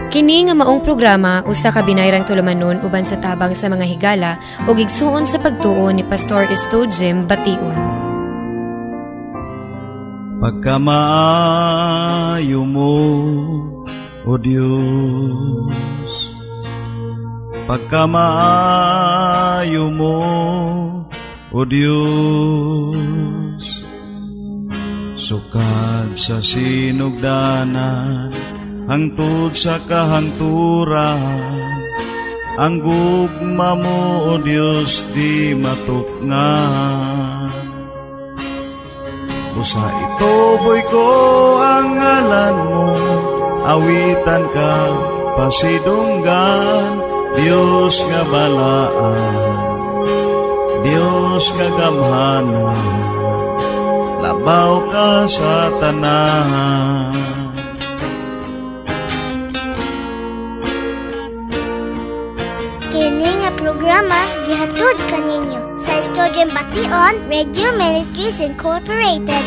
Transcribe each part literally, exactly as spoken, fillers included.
Kini nga maong programa usa ka binayrang tulumanon uban sa tabang sa mga higala ug igsuon sa pagtuo ni Pastor Estojem Bation. Pagkamaayo mo, O Diyos, pagkamaayo mo, O Diyos, sukad sa sinugdanan, hangtod sa kahangturan, ang gugma mo, O Diyos, di matukngan. Busa ituboy ko ang ngalan mo, awitan ka pasidunggan, Diyos nga balaan, Diyos nga gamhanan, labaw ka sa tanan. Kini nga programa gihatod kaninyo sa Estojem Bation Radio Ministries Incorporated.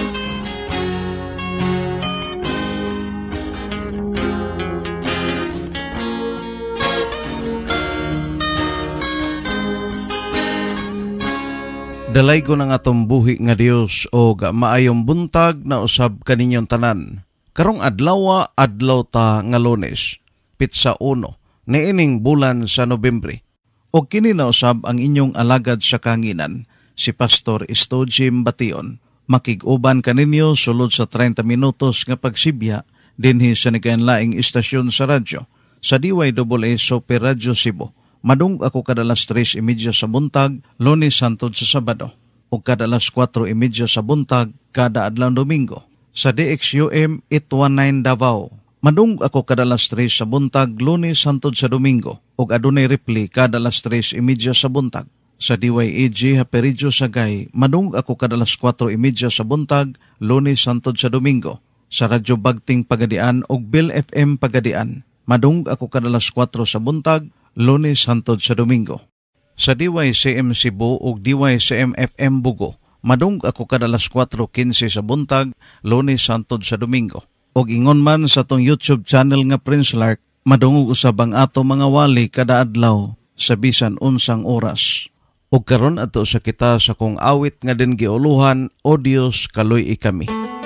Dalay ko ng atong buhi nga Dios o maayong buntag na usab kaninyong tanan. Karong adlaw adlaw ta nga Lunes, pitsa uno, niining bulan sa Nobyembre. O kini na usab ang inyong alagad sa kanginan, si Pastor Estojem Bation. Makig-uban kaninyo sulod sa thirty minutos nga pagsibya dinhi sa nagainlaing istasyon sa radyo sa D Y A A Super Radio Cebu. Madung ako kadalas tres imedya sa buntag, Lunes hangtod sa Sabado, o kadalas kwatro imedya sa buntag, kada adlaw Domingo. Sa D X U M eight nineteen Davao, madung ako kadalas tres sa buntag, Lunes hangtod sa Domingo, o adunay repli kadalas tres imedya sa buntag. Sa D Y A G Haperidjo Sagay, madung ako kadalas kwatro imedya sa buntag, Lunes hangtod sa Domingo. Sa Radyo Bagting Pagadian o Bill F M Pagadian, madung ako kadalas kwatro sa buntag, Lunes hangtod sa Domingo. Sa D Y C M Cebu ug D Y C M F M Bugo, madung ako kadalas kwatro fifteen sa buntag, Lunes hangtod sa Domingo. Og ingon man sa tong YouTube channel nga Prince Lark, madungog usab ang ato mga wali kada adlaw sa bisan unsang oras. Og karon ato sa kita sa kong awit nga din giuluhan, O Dios kaloy ikami.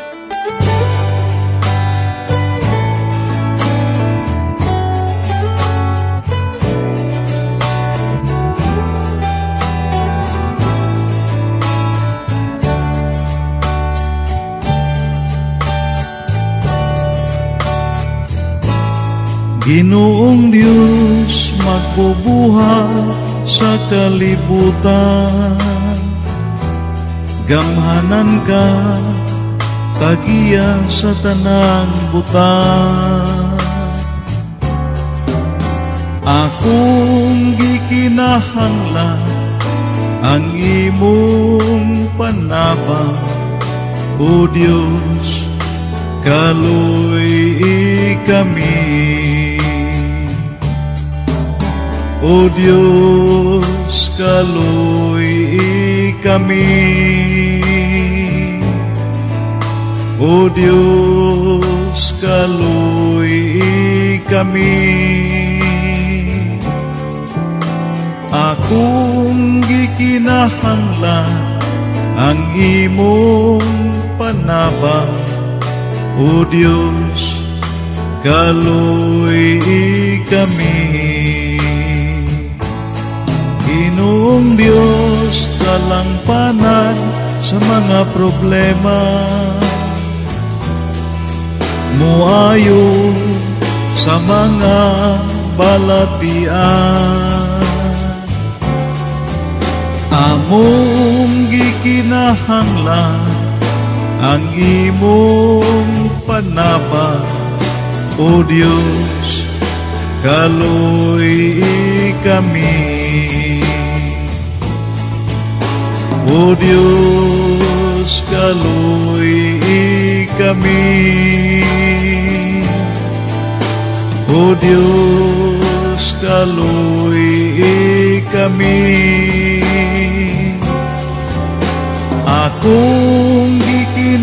Ginoong Diyos magbubuhat sa kalibutan, gamhanan ka tagiya sa tanang butan. Akong gikinahanglan ang imong panabang, O Diyos kaluy kami. O Diyos, kaluy kami. O Diyos, kaluy kami. Akong gikinahanglan ang imong panabang, O Diyos, kaluy kami. Ginoong Diyos, talangpanan sa mga problema, muayo sa mga balatian. Among gikinahanglan ang imong panabang, O Diyos, kaluy kami. O Diyos, kaluy kami. O Diyos, kaluy kami. Akong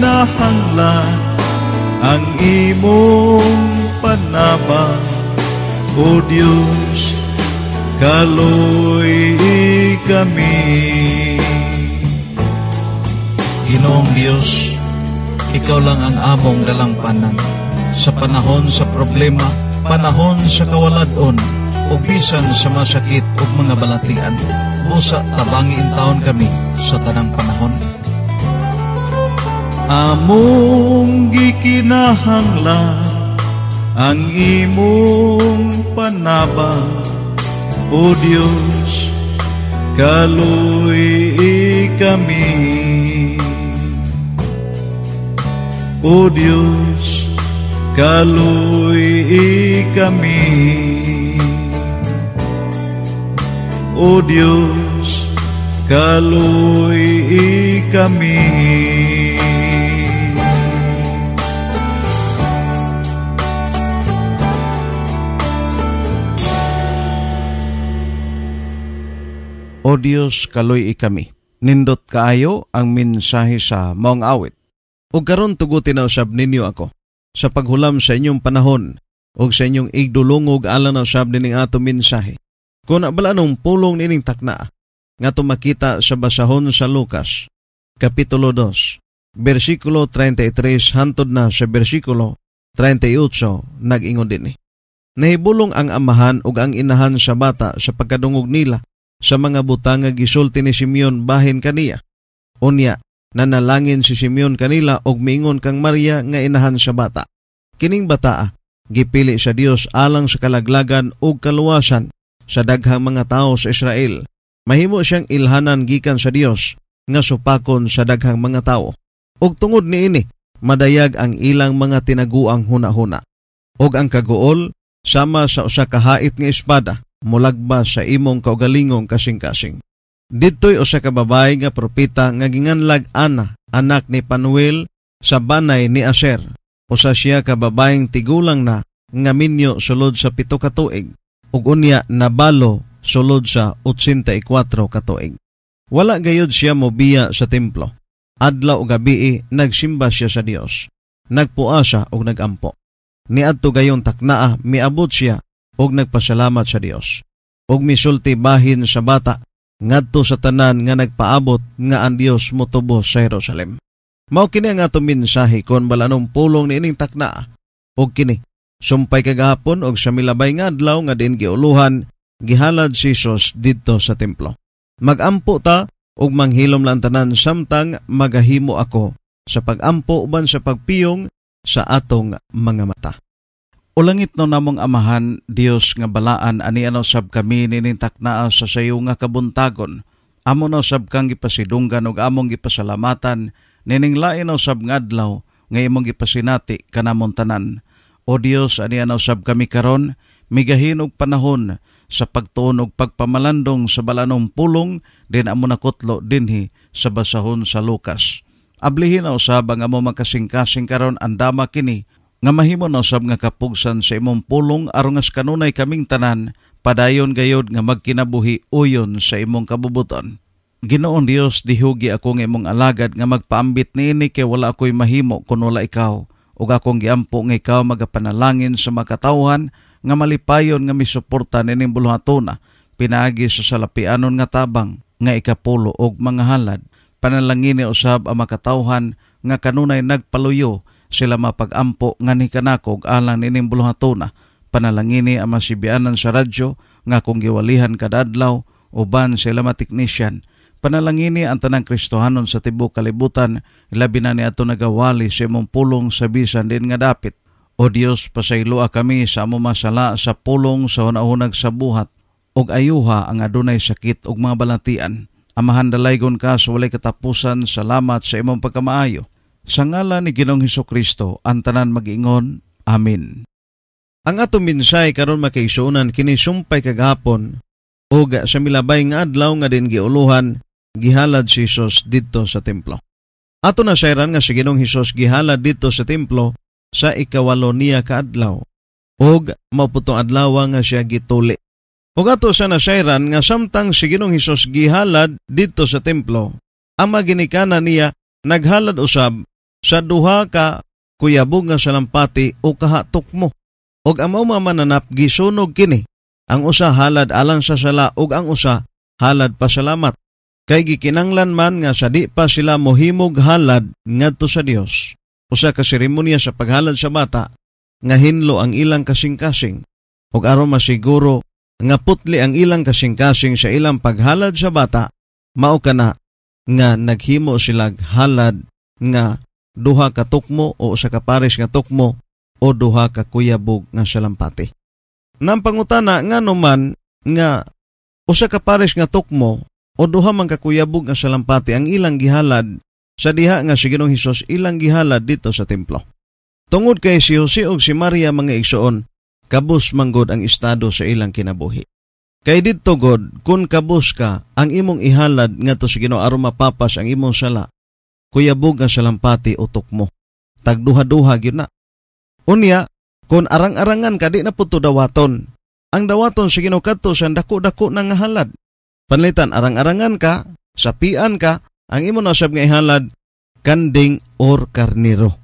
gikinahanglan ang imong panabang, O Diyos, kaluoy kami. Ginoong Diyos, Ikaw lang ang among dalampanan sa panahon sa problema, panahon sa kawaladon, o bisan sa masakit o mga balatian. Busa tabangin taon kami sa tanang panahon. Among gikinahanglan ang imong panabang, O Diyos, kaluoy kami. O Diyos, kaluoy kami. O Diyos, kaluoy kami. O Diyos, kaluoy kami. Nindot kaayo ang mensahe sa maong awit. O karon tugutin na usab ninyo ako sa paghulam sa inyong panahon o sa inyong igdulungog alang na usab dining ato mensahe. Kung nabala nung pulong nining takna nga tumakita sa basahon sa Lucas, Kapitulo two, versikulo thirty-three hantod na sa versikulo thirty-eight, nag-ingon din eh. Nahibulong ang amahan ug ang inahan sa bata sa pagkadungog nila sa mga butang nga gisulti ni Simeon bahin kaniya. Unya, nanalangin si Simeon kanila og miingon kang Maria nga inahan sa bata. Kining bataa, gipili sa Dios alang sa kalaglagan ug kaluwasan sa daghang mga tao sa Israel. Mahimo siyang ilhanan gikan sa Dios nga supakon sa daghang mga tao. Ug tungod niini, madayag ang ilang mga tinaguang hunahuna. Ug ang kaguol sama sa usa ka hait nga espada mulagba sa imong kaugalingong kasing-kasing. Dito'y usa ka babae nga propeta nga ginganlag Ana, anak ni Panuel sa banay ni Aser. Usa siya ka babaeng tigulang na nga minyo sulod sa pito ka tuig ug unya nabalo sulod sa eighty-four ka tuig. Wala gayud siya mobiya sa templo. Adlaw ug gabi nagsimba siya sa Dios. Nagpua siya ug nagampo. Niadto gayon taknaa miabot siya ug nagpasalamat sa Dios. Ug misulti bahin sa bata ngadto sa tanan nga nagpaabot nga ang Dios motubo sa Jerusalem. Mao kini ang atong mensahe kon balanong pulong niining takna. Og kini sumpay kagahapon og sa milabay nga adlaw nga din giuluhan gihalad si Jesus didto sa templo. Magampo ta og manghilom lang tanan samtang magahimo ako sa pagampo uban sa pagpiyong sa atong mga mata. Ulangit no namong amahan, Dios nga balaan ani ano sab kami nining taknaa sa sayo nga kabuntagon. Amo no sab kang gipasidunggan ug among gipasalamatan nining lain no sab nga adlaw nga imong gipasinati kanamon tanan. O Dios, ani ano sab kami karon migahin og panahon sa pagtuon og pagpamalandong sa balanong pulong din amo nakutlo dinhi sa basahon sa Lucas. Ablihin na usab ang amo makasing-kasing karon andama kini nga mahimo na usab nga kapugsan sa imong pulong aron nga kanunay kaming tanan padayon gayod nga magkinabuhi uyon sa imong kabubuton. Ginoon Dios, dihugi ako nga imong alagad nga magpaambit niini kay wala ako'y mahimo kun wala ikaw ug akong giampo nga ikaw magapanalangin sa makatawhan nga malipayon nga misuporta nining buluhatona pinaagi sa salapianon nga tabang nga ikapulo og mga halad. Panalangin ni usab ang makatawhan nga kanunay nagpaluyo sila mapag-ampo nga ni kanakog alang nining buluhatona. Panalangini ang masibianan sa radyo nga kung giwalihan kadadlaw uban sila matiknisyan. Panalangini ang tanang Kristohanon sa tibok kalibutan labi na ni ato nagawali sa imong pulong sa bisan din nga dapit. O Dios, pasayloa kami sa amo masala sa pulong sa hunahunag sa buhat ug ayuha ang adunay sakit ug mga balatian. Amahan dalaygon ka sa walay katapusan. Salamat sa imong pagkamaayo. Sa ngalan ni Ginoong Hesukristo, ang tanan mag-ingon. Amen. Ang atong mensahe karon makaigsuonan kini sumpay kagahapon ug sa milabay nga adlaw nga din giuluhan gihalad si Jesus didto sa templo. Ato na sayran nga si Ginoong Hesus gihalad didto sa templo sa ikawalo niya ka adlaw ug mauputong adlaw nga siya gituli. Ug ato sa nasayran nga samtang si Ginoong Hesus gihalad didto sa templo, ang maginikanan niya naghalad usab sa duha ka kuyabog nga salampati o kahatok mo. Og ang mao mananap gisunog kini. Ang usa halad alang sa sala ug ang usa halad pasalamat. Kay gikinanglan man nga sa di pa sila mohimog halad ngadto sa Dios. Usa ka seremonya sa paghalad sa bata nga hinlo ang ilang kasing-kasing. Ug aron masiguro nga putli ang ilang kasing-kasing sa ilang paghalad sa bata, mao kana nga naghimo sila halad nga duha ka tukmo o usa ka pares nga tukmo o duha ka kuyabog nga salampati. Nang pangutana nga naman nga usa ka pares nga tukmo o duha man ka kuyabog nga salampati ang ilang gihalad sa diha nga si Ginoong Hesus ilang gihalad dito sa templo. Tungod kay si Jose ug si Maria mga igsoon, kabus manggod ang estado sa ilang kinabuhi. Kay didto god kun kabus ka ang imong ihalad ngadto sa Ginoo aron mapapas ang imong sala, kuyabog nga salampati o tukmo. Tagduha-duha gyud na. Unya, kung arang-arangan ka di na puto dawaton, ang dawaton sa Ginoo kadto sa dako-dako na nga halad. Panlitan arang-arangan ka, sapian ka, ang imo nasab nga ihalad kanding or karniro.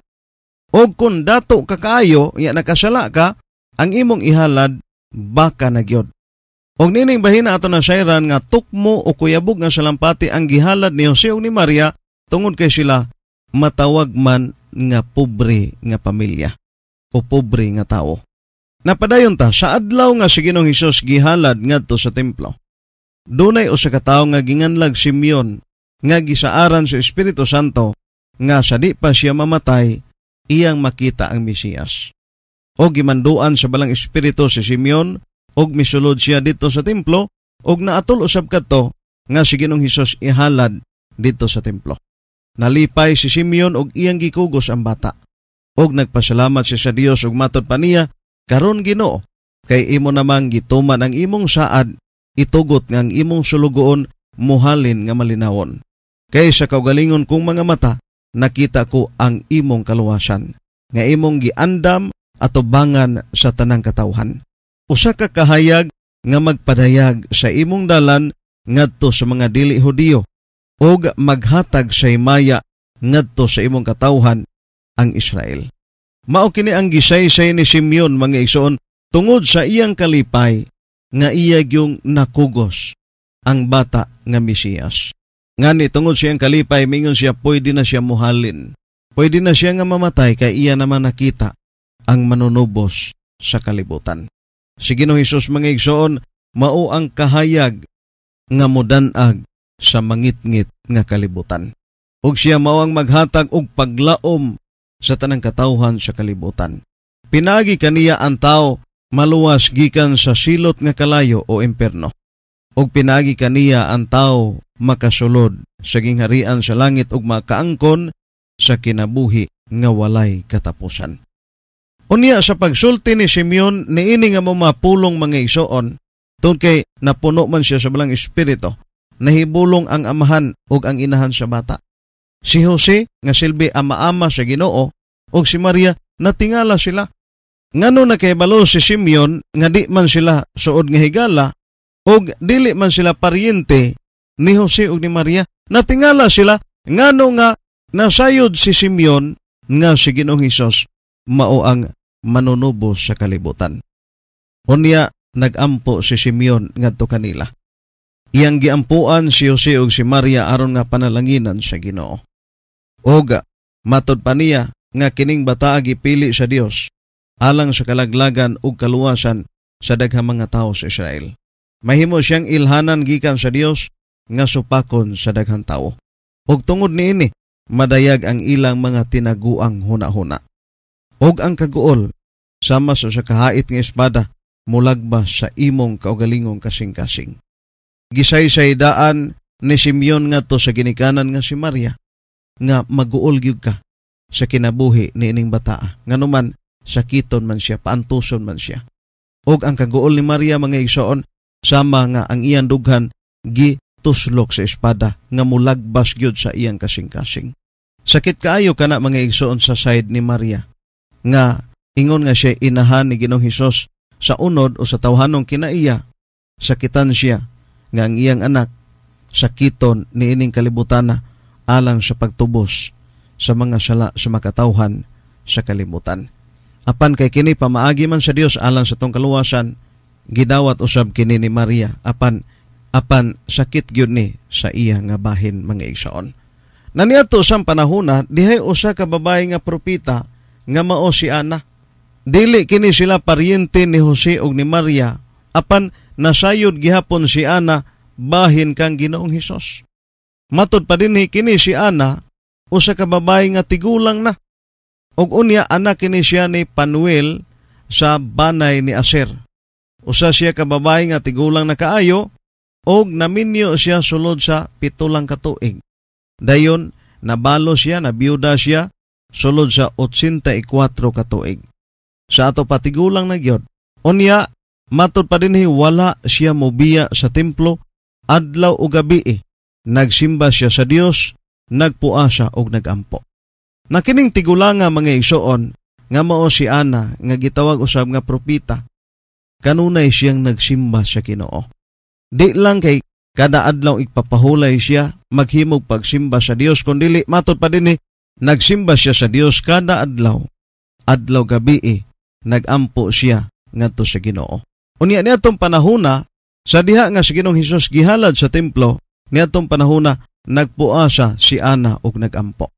O kung dato ka kaayo, ya nakasala ka, ang imong ihalad baka na gyud. Og nining bahina ato na sayran nga tukmo o kuyabog nga salampati ang gihalad ni Jose ug ni Maria tungod kay sila matawag man nga pobre nga pamilya o pobre nga tao. Napadayon ta sa adlaw nga si Ginoong Hesus gihalad ngadto sa templo. Dunay usa ka tawo nga ginganlag Simeon nga gisaaran sa Espiritu Santo nga sa di pa siya mamatay iyang makita ang Mesiyas. O gimanduan sa balang espiritu si Simeon og misulod siya dito sa templo og naatol usab kadto nga si Ginoong Hesus ihalad dito sa templo. Nalipay si Simeon og iyang gikugos ang bata. Og nagpasalamat siya sa Dios ug matod pa niya, karon Ginoo, kay imo namang gituman ang imong saad, itugot nga ang imong sulugoon muhalin nga malinawon. Kay sa kaugalingon kong mga mata, nakita ko ang imong kaluwasan, nga imong giandam atubangan sa tanang katawhan. Usa ka kahayag nga magpadayag sa imong dalan ngadto sa mga dili Hudiyo, og maghatag sa himaya ngadto sa imong katawhan ang Israel. Mao kini ang gisaysay ni Simeon mga igsoon tungod sa iyang kalipay nga iya gyung nakugos ang bata nga Mesiyas. Ngani tungod sa iyang kalipay mingon siya pwede na siya muhalin. Pwede na siya nga mamatay kay iya naman nakita ang manunubos sa kalibutan. Si Ginoong Hesus mga igsoon mao ang kahayag nga modanag sa mangitngit nga kalibutan. Ug siya mao ang maghatag og paglaom sa tanang katawhan sa kalibutan. Pinagi kaniya ang tao maluwas gikan sa silot nga kalayo o imperno. Ug pinagi kaniya ang tao makasulod sa gingharian sa langit ug makaangkon sa kinabuhi nga walay katapusan. Unya sa pagsulti ni Simeon niini nga mapulong mga igsoon tungod kay napuno man siya sa balang espiritu, nahibulong ang amahan ug ang inahan sa bata. Si Jose nga silbi ama-ama sa Ginoo ug si Maria natingala sila. Ngano na kay balo si Simeon nga di man sila suod nga higala ug dili man sila paryente ni Jose ug ni Maria, natingala sila ngano nga nasayod si Simeon nga si Ginoong Hesus mao ang manunubos sa kalibutan. Unya nagampo si Simeon ngadto kanila. Iyang giampuan si Jose ug si Maria aron nga panalanginan sa Ginoo. Oga, matod pa niya nga kining bata gipili sa Dios alang sa kalaglagan ug kaluwasan sa daghang mga tawo sa Israel. Mahimo siyang ilhanan gikan sa Dios nga supakon sa daghang tawo. Ug tungod niini, madayag ang ilang mga tinaguang huna-huna. Og ang kaguol sama sa sa kahait nga espada mulagbas sa imong kaugalingong kasing-kasing. Gisaysay daan ni Simeon ngadto sa ginikanan nga si Maria nga maguol gyud ka sa kinabuhi niining bata. Nganuman sakiton man siya, paantuson man siya. Og ang kaguol ni Maria mga igsoon sama nga ang iyang dughan gituslok sa espada nga mulagbas gyud sa iyang kasing-kasing. Sakit kaayo kana mga igsoon sa side ni Maria nga ingon nga siya inahan ni Ginoong Hesus sa unod o sa tawhanong kinaiya. Sakitan siya nga ang iyang anak sakiton niining kalibutana alang sa pagtubos sa mga sala sa makatawhan sa kalibutan. Apan kay kini pamaagi man sa Dios alang sa tong kaluwasan, gidawat usab kini ni Maria apan apan sakit gyud ni sa iya nga bahin mga igsoon. Naniadto sang panahona dihay usa ka babae nga propeta nga mao si Ana. Dili kini sila paryente ni Jose ug ni Maria, apan nasayod gihapon si Ana bahin kang Ginoong Hesus. Matud pa dinhi kini si Ana usa ka babae nga tigulang na. Og unya anak kini siya ni Panuel sa banay ni Aser. Usa siya ka babae nga tigulang na kaayo og naminyo siya sulod sa pitulang ka tuig. Dayon nabalo siya, nabiyuda siya sulod sa eighty-four ka tuig. Sa ato patigulang na gyud. Unya matud pa dinhi wala siya mobiya sa templo adlaw ug gabi. Eh. Nagsimba siya sa Dios, nagpua siya og nagampo. Nakining tigulanga mga igsoon nga mao si Ana nga gitawag usab nga propeta. Kanunay siyang nagsimba sa Ginoo. Di lang kay kada adlaw igpapahulay siya maghimog pagsimba sa Dios, kundi matud pa dinhi nagsimba siya sa Dios kada adlaw. Adlaw gabi eh, nagampo siya ngadto sa Ginoo. Unya niadtong panahona sa diha nga si Ginoong Hesus gihalad sa templo, niadtong panahona nagpua siya si Ana og nagampo.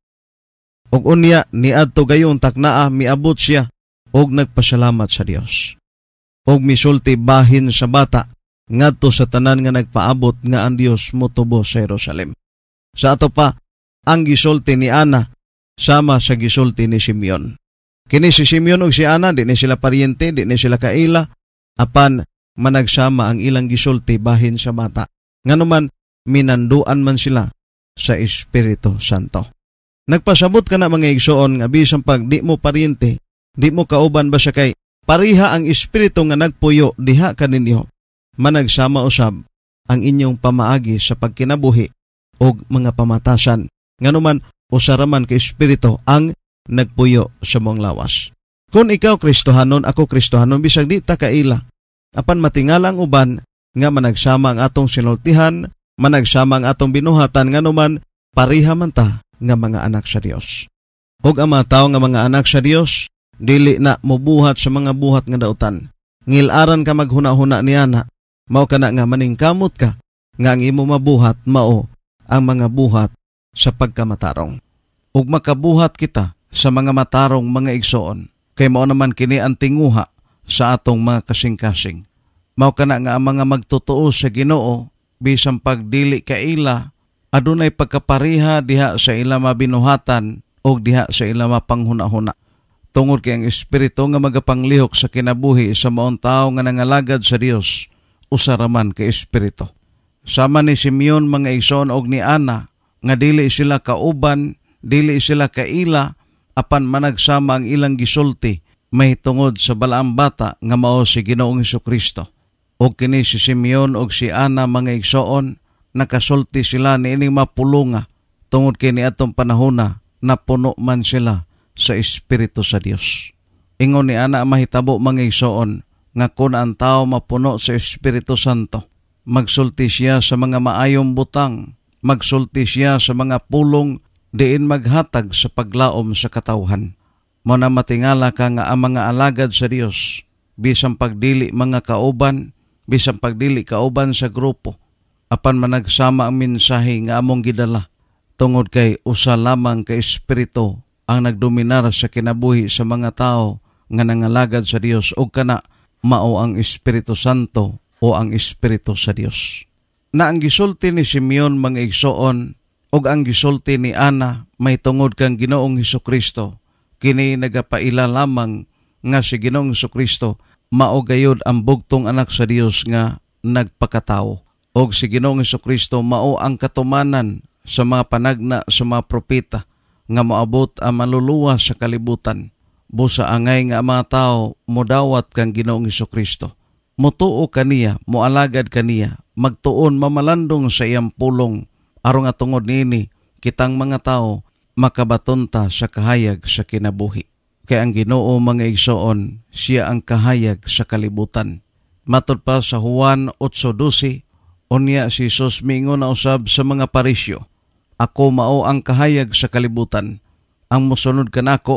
Og unya niadto gayon taknaa miabot siya og nagpasalamat sa Dios. Og misulti bahin sa bata ngadto sa tanan nga nagpaabot nga ang Dios motubo sa Jerusalem. Sa ato pa ang gisulti ni Ana sama sa gisulti ni Simeon. Kini si Simeon ug si Ana di ni sila paryente, di ni sila kaila, apan managsama ang ilang gisulti bahin sa bata. Nganuman minanduan man sila sa Espiritu Santo. Nagpasabot ka na mga igsoon nga bisan pag di mo paryente, di mo kauban ba siya kay pariha ang Espiritu nga nagpuyo diha kaninyo, managsama usab ang inyong pamaagi sa pagkinabuhi og mga pamatasan. Nganuman usaraman ka Espiritu ang nagpuyo sa mong lawas. Kung ikaw Kristohanon, ako Kristohanon, bisag di ta kaila, apan matingala ang uban nga managsama ang atong sinultihan, managsama ang atong binuhatan, nganuman pariha man ta nga mga anak sa Dios. Og ang mga tao nga mga anak sa Dios, dili na mobuhat sa mga buhat nga dautan. Ngilaran ka maghuna-huna niya na, mao ka na nga maningkamot ka, nga ang imo mabuhat mao ang mga buhat sa pagkamatarong. Ug makabuhat kita sa mga matarong mga igsoon, kay mao naman kini ang tinguha sa atong mga kasing-kasing. Mao ka na nga ang mga magtotoo sa Ginoo, bisan pagdili kaila, adunay pagkapariha diha sa ila mabinuhatan o diha sa ila mapanghuna-huna. Tungod kay ang Espiritu nga magapanglihok sa kinabuhi sa maong tao nga nangalagad sa Dios, usaraman kay Espiritu. Sama ni Simeon mga igsoon og ni Ana, nga dili sila kauban, dili sila kaila, apan managsama ang ilang gisulti, may tungod sa balaang bata nga mao si Ginoong Hesukristo. Og kini si Simeon og si Ana mga igsoon, nakasulti sila ni ining mapulunga tungod kay niadtong panahona napuno man sila sa Espiritu sa Dios. Ingon ni Ana mahitabo mga igsoon nga kun ang tao mapuno sa Espiritu Santo, magsulti siya sa mga maayong butang, magsulti siya sa mga pulong diin maghatag sa paglaom sa katawhan. Mo na matingala ka nga ang mga alagad sa Dios, bisan pagdili mga kauban, bisan pagdili kauban sa grupo, apan managsama ang mensahe nga among gidala, tungod kay usa lamang ka Espiritu ang nagdominar sa kinabuhi sa mga tao nga nangalagad sa Dios, o kana mao ang Espiritu Santo o ang Espiritu sa Dios. Na ang gisulti ni Simeon mga igsoon og ang gisulti ni Ana may tungod kang Ginoong Hesukristo, kini nagapaila lamang nga si Ginoong Hesukristo mao gayud ang bugtong anak sa Dios nga nagpakatao. Og si Ginoong Hesukristo mao ang katumanan sa mga panagna sa mga propeta nga moabot ang maluluwa sa kalibutan. Busa angay nga mga tao modawat kang Ginoong Hesukristo. Mutuo kaniya, moalagad kaniya, magtuon mamalandong sa iyang pulong, aron nga tungod nini kitang mga tao makabatonta sa kahayag sa kinabuhi. Kay ang Ginoo mga igsoon, siya ang kahayag sa kalibutan. Matod pa sa Juan eight twelve, unya si Jesus mingon na usab sa mga parisyo, ako mao ang kahayag sa kalibutan. Ang mosunod kanako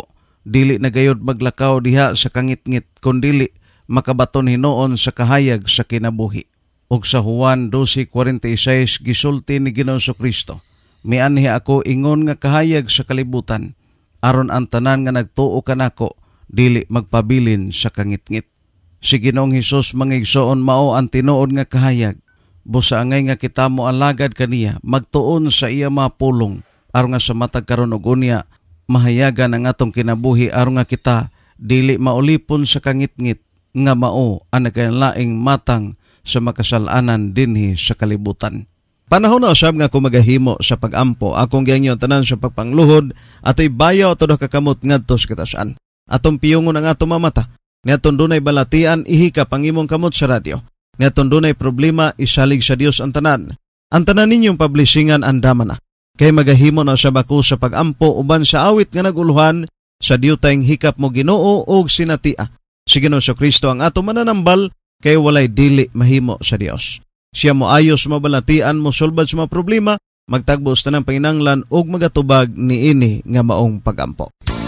dili na gayud maglakaw diha sa kangitngit kundili makabaton hinuon sa kahayag sa kinabuhi. Ug sa Juan twelve forty-six gisulti ni Ginoong Kristo, mianhi ako ingon nga kahayag sa kalibutan, aron ang tanan nga nagtuo kanako dili magpabilin sa kangitngit. Si Ginoong Hesus mangigsoon mao ang tinuod nga kahayag. Busa angay nga kita mo alagad kaniya, magtuon sa iya mga pulong, aron nga sa matag karon og unya mahayagan ang atong kinabuhi, aron nga kita dili maulipon sa kangitngit nga mao ang nagkalaing matang sa makasalanan dinhi sa kalibutan. Panahon na usab nga kumagahimo sa pagampo, akong giangyon tanan sa pagpangluhod, ato'y bayaw ato kakamot ngadto sa katasan. Atong piyungon ang atong mamata, niaton dunay balatian, ihika pangimong kamot sa radyo. Niaton dunay problema, isalig sa Dios ang tanan. Ang tanan ninyong publishingan andaman na. Kay magahimo na sa bako sa pagampo uban sa awit nga naguluhan sa diyutayng hikap mo Ginoo og sinatia. Si Ginoong Kristo ang ato mananambal kay walay dili mahimo sa Dios. Siya mo ayos mabalatian mo sulbad sa mga problema, magtagbos na ng panginanglan og magatubag ni ini nga maong pagampo.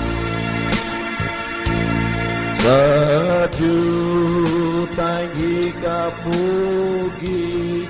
Sa diyutayng hikapugi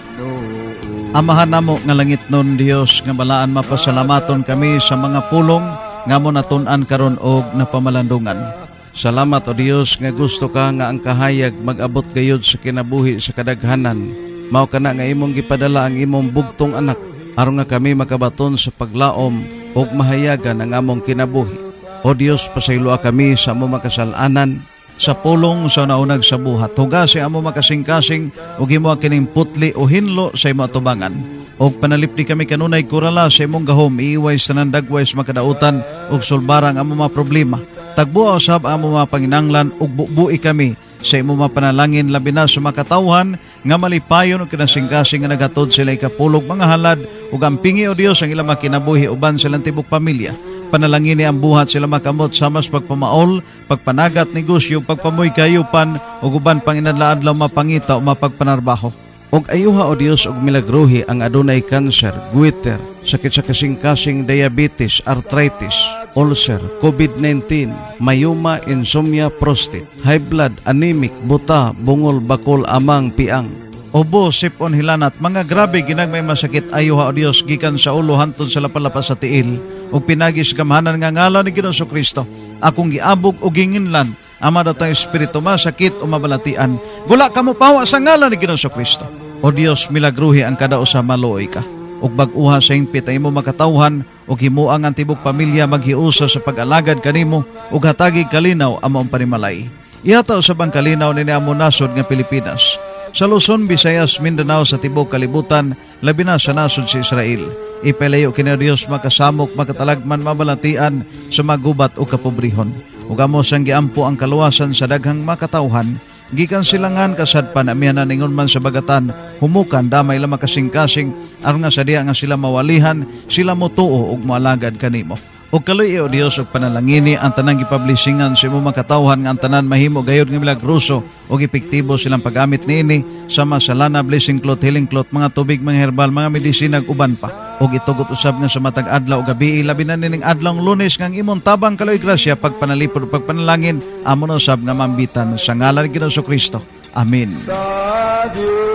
noon. Amahan namo nga langit nun Dios, nga balaan mapasalamaton kami sa mga pulong nga mo natun-an karon og napamalandungan. Salamat o Dios nga gusto ka nga ang kahayag mag-abot gayud sa kinabuhi sa kadaghanan. Mao kana nga imong gipadala ang imong bugtong anak aron nga kami makabaton sa paglaom og mahayagan ang among kinabuhi. O Dios, pasayloa kami sa among makasalanan, sa pulong sa naunag sa buhat. Hugasi amo makasing-kasing ug himo kining putli o hinlo sa imo atubangan. Og panalipdi kami kanunay kurala sa imong gahom, iiway sa nandagway sa makadautan ug sulbarang amo mga problema. Tagbuo usab amo mga panginanglan ug bubuhi kami sa imo mga panalangin, labi na sa makatawhan nga malipayon ug kinasing-kasing nga nagatod sila ikapulog mga halad ug ampingi o Dios ang ilang makinabuhi uban silang tibok pamilya. Panalangin ni ang buhat sila makamot sa mas pagpamaol, pagpanagat negosyo, pagpamoy kayupan ug uban pang inadlaadlaw mapangita o mapagpanarbaho. Og ayuha o Dios og milagruhi ang adunay cancer, goiter, sakit sa kasing-kasing, diabetes, arthritis, ulcer, COVID nineteen, mayuma, insomnia, prostate, high blood, anemic, buta, bungol, bakol, amang, piang, obo, sipon, hilanat, mga grabe ginagmay masakit ayuha o Dios gikan sa ulo hantod sa lapalapas sa tiil ug pinagis gamhanan nga ngalan ni Ginoong Kristo. Akong giabog og ginginlan ama datang espiritu masakit o mabalatian, gula ka mo pawa sa ngalan ni Ginoong Kristo. O Dios, milagruhi ang kada usa maluoy ka ug bag-uha sa hingpit ay imo makatawhan ug himuang ang tibok pamilya maghiusa sa pag-alagad kanimo ug hatagi kalinaw among panimalay. Ihataw sa bang kalinaw ni amo nasod nga Pilipinas, sa Luzon, Visayas, Mindanao, sa tibok kalibutan, labi na sa nasod si Israel. Ipalayo kini Dios makasamok, makatalagman, mabalatian sa magubat o kapobrihon. Ug amo sang giampo ang kaluwasan sa daghang makatawhan, gikan silangan kasadpan amihanan ingon man sa bagatan, humukan damay la makasing-kasing aron nga sa diha nga sila mawalihan, sila motuo ug moalagad kanimo. O kaloy o Dios og panalangini ang tanang gipublishingan sa imo makatawhan nga ang tanan mahimo gayud nga milagroso og epektibo silang paggamit niini sama sa lana, blessing cloth, healing cloth, mga tubig, mga herbal, mga medisina ug uban pa. Og itugot usab nga sa matag adlaw ug gabi, labi na nining adlaw Lunes nga imong tabang kaloy grasya pagpanalipod ug pagpanalangin amo na usab nga mambitan sa ngalan ni Ginoong Kristo. Amen. Sa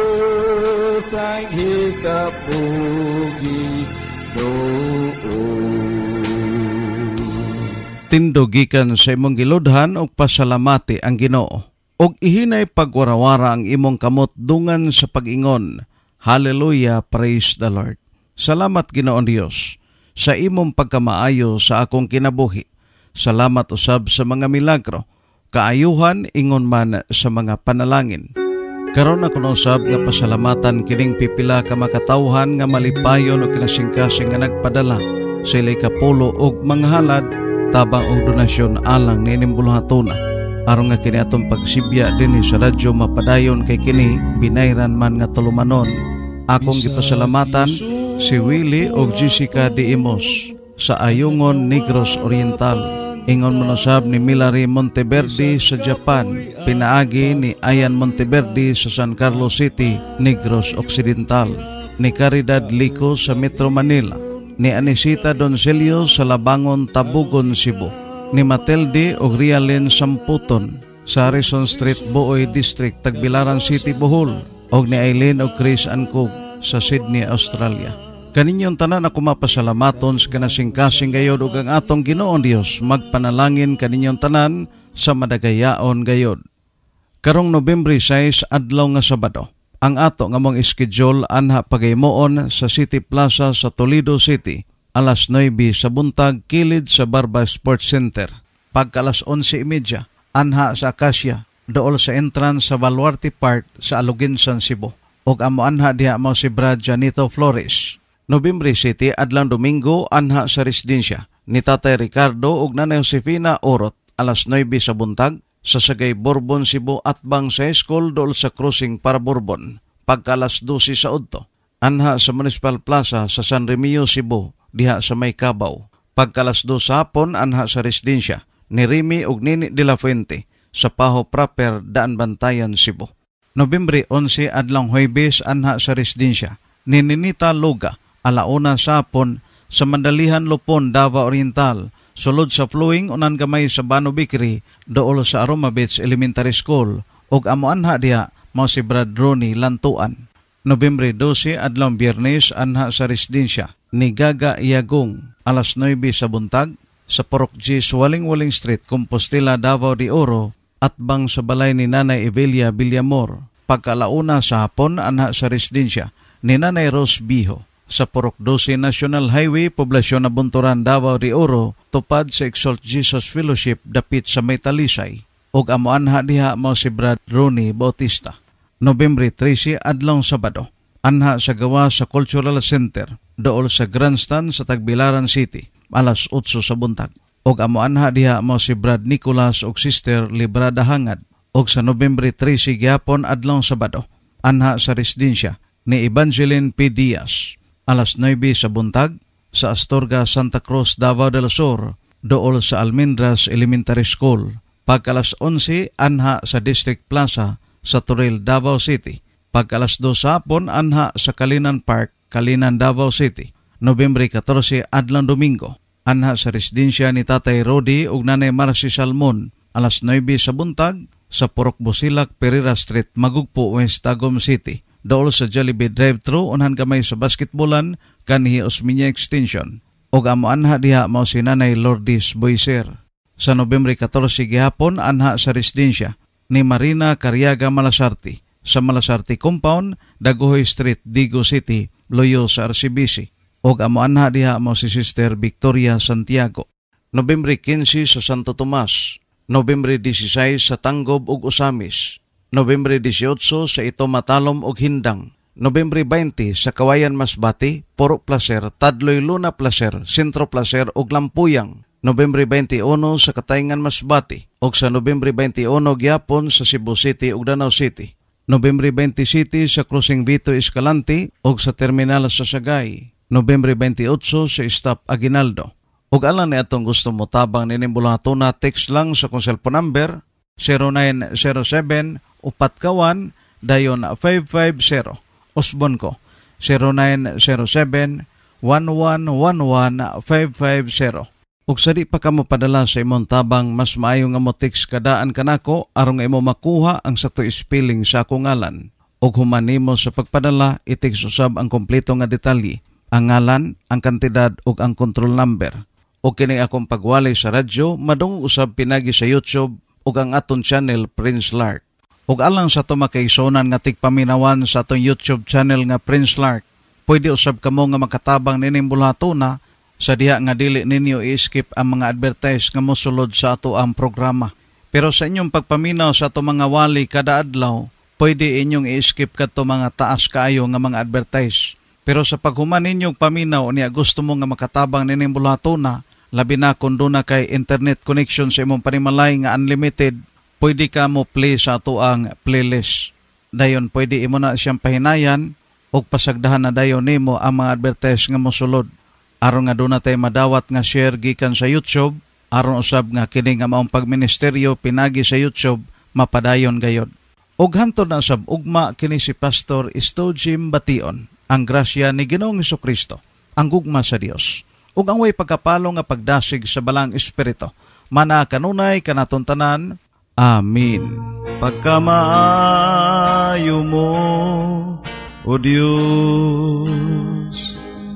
Diyos ang hikapugi noon. Tindogikan sa imong giludhan og pasalamati ang Ginoo og ihinay pagwarawara ang imong kamot dungan sa pag-ingon, Hallelujah, praise the Lord. Salamat Ginoong Dios sa imong pagkamaayo sa akong kinabuhi. Salamat usab sa mga milagro, kaayuhan ingon man sa mga panalangin. Karon ako usab nga pasalamatan kining pipila ka makatawhan nga malipayon o kinasingkasing nga nagpadala sa ilay kapulo og mga halad tabang og donasyon alang nining buluhatuna aron nga kini atong pagsibya dinhi sa radyo mapadayon kay kini binayran man nga tulumanon. Akong gipasalamatan si Willie og Jessica de Imos sa Ayungon, Negros Oriental. Ingon mo nasab ni Milary Monteverde sa Japan, pinaagi ni Ayan Monteverde sa San Carlos City, Negros Occidental, ni Caridad Lico sa Metro Manila, ni Anisita Doncelio sa Labangon, Tabugon, Cebu, ni Matilde ug Rialyn Samputon sa Harrison Street, Buoy District, Tagbilaran City, Bohol, og ni Eileen ug Chris Ancog sa Sydney, Australia. Kaninyong tanan ako mapasalamaton sa kanasing-kasing gayod ug ang atong Ginoong Dios magpanalangin kaninyong tanan sa madagayaon gayod. Karong Nobyembre sais adlaw nga Sabado, ang ato nga mong schedule anha pagaymoon sa City Plaza sa Toledo City, alas nuwebe sa buntag kilid sa Barba Sports Center. Pagka alas onse trenta, anha sa Acacia, dool sa entrance sa Baluarte Park sa Aluginsan, Cebu. Og amo anha diha mo si Brad Janito Flores. Nobyembre siyete, adlang Domingo, anha sa residensya ni Tatay Ricardo ug Nanay Josefina Orot, alas nuwebe sa buntag sa Sagay Bourbon, Cebu, atbang sa high school dool sa crossing para Bourbon. Pagka alas dose sa udto, anha sa Municipal Plaza sa San Remio, Cebu, diha sa May Cabaw. Pagka alas dos sa hapon, anha sa residensya ni Remy ug Nini de la Fuente sa Paho Proper, Daan Bantayan, Cebu. Nobyembre onse, adlang Huwebes, anha sa residensya ni Ninita Loga, alauna sa hapon sa Mandalihan, Lupon, Davao Oriental, sulod sa Flowing unan gamay sa Bano Bakery, dool sa Aroma Beach Elementary School, ug amo anha diha mao si Brad Ronnie Lantuan. Nobyembre dose, adlang Biyernes, anha sa residensya ni Gaga Iagong, alas nuwebe sa buntag sa Porok G, Waling-Waling Street, Compostela, Davao de Oro, atbang sa balay ni Nanay Evelia Villamor. Pagkalauna sa hapon, anha sa residensya ni Nanay Rose Biho sa Porok twelve National Highway, Poblasyon na Bunturan, Davao de Oro, tupad sa Exalt Jesus Fellowship, dapit sa May Talisay. Og amo anha diha mao si Brad Ronnie Bautista. Nobyembre trese, adlaw Sabado, anha sa gawa sa Cultural Center, dool sa Grandstand sa Tagbilaran City, alas otso sa buntag. Og amo anha diha mao si Brad Nicolas ug Sister Librada Hangad. Og sa Nobyembre trese gihapon, adlaw Sabado, anha sa residensya ni Evangeline P. Diaz, alas nuwebe sa buntag sa Astorga, Santa Cruz, Davao del Sur, dool sa Almendras Elementary School. Pagka alas onse, anha sa District Plaza sa Toril, Davao City. Pagka alas dos sa hapon, anha sa Kalinan Park, Kalinan, Davao City. Nobyembre catorce, adlang Domingo, anha sa residensya ni Tatay Rodi ug Nanay Marcy Salmon, alas nuwebe sa buntag sa Purok Busilak, Pereira Street, Magugpo, West Tagum City. Dool sa Jollibee drive-thru unhan gamay sa basketballan kanhi Osmiña Extension. Og amo anha diha mao si Nanay Lourdes Boiser. Sa Nobyembre catorce gihapon, anha sa residensya ni Marina Cariaga Malasarte sa Malasarte Compound, Daguhoy Street, Digo City, Loyo sa R C B C. Og amo anha diha mao si Sister Victoria Santiago. Nobyembre quince sa Santo Tomas. Nobyembre dieciséis sa Tanggob ug Usamis. Nobyembre dieciocho sa Ito Matalom ug Hindang. Nobyembre veinte sa Kawayan Masbate, Puro Placer, Tadloy Luna Placer, Sentro Placer ug Lampuyang. Nobyembre veintiuno sa Katayngan Masbate ug sa Nobyembre veintiuno gyapon sa Cebu City ug Danau City. Nobyembre veintisiete sa Crucing Vito Escalante ug sa Terminal sa Sagay. Nobyembre veintiocho sa Stop Aguinaldo. Ug alang ni atong gusto mo tabang ninimbulahatuna, text lang sa kong cellphone number zero nine zero seven upat kawan dayon five five zero. Usbon ko zero nine zero seven one one one one five five zero. Ug sa di pa ka mo padala sa imong tabang, mas maayo nga mo text kadaan kanako aron nga imo makuha ang sakto spelling sa akong ngalan. Ug human nimo sa pagpadala, i-text usab ang kompleto nga detalye, ang ngalan, ang kantidad ug ang control number. Ug kini akong pagwalay sa radyo, madung usab pinagi sa YouTube ug ang aton channel Prince Lark. Ug alang sa to makaisonan nga tigpaminawan sa atong YouTube channel nga Prince Lark, pwede usab kamo nga makatabang nining bulahatuna sa diha nga dili ninyo i-skip ang mga advertise nga mosulod sa ato ang programa. Pero sa inyong pagpaminaw sa ato mga wali kada adlaw, pwede inyong i-skip kadto mga taas kaayo nga mga advertise. Pero sa paghuman ninyong paminaw niya gusto mo nga makatabang nining bulahatuna, labi na kung doon na kay internet connection sa imong panimalay nga unlimited, pwede ka mo play sa ato ang playlist. Dayon pwede imo na siyang pahinayan o pasagdahan na dayon nimo ang mga advertise nga mosulod. Aron nga doon na tayo madawat nga share gikan sa YouTube, aron usab nga kini nga maong pagministeryo pinagi sa YouTube mapadayon gayod. Og hantod na usab ugma kini si Pastor Stojem Bation. Ang grasya ni Ginoong Hesukristo, ang gugma sa Dios, ug ang way pagkapalo nga pagdasig sa balang espiritu. Mana kanunay kanaton tanan. Amen. Pagkamaayo mo, O Dios,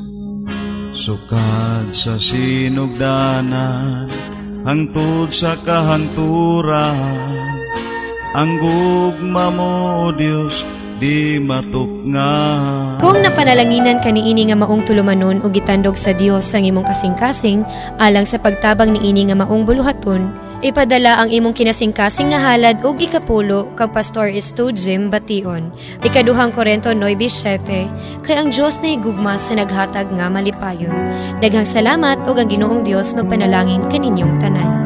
sukad sa sinugdanan, hangtod sa kahangturan, ang gugma mo, O Dios, di matukngan. Kung napanalanginan ka niini nga maong tulumanon o gitandog sa Dios ang imong kasing-kasing, alang sa pagtabang niini nga maong buluhaton, ipadala ang imong kinasing-kasing nga halad o gikapulo kang Pastor Estudjem Bation. Ikaduhang Korinto nine seven, kay ang Dios na higugma sa naghatag nga malipayon. Daghang salamat o ang Ginoong Dios magpanalangin kaninyong tanan.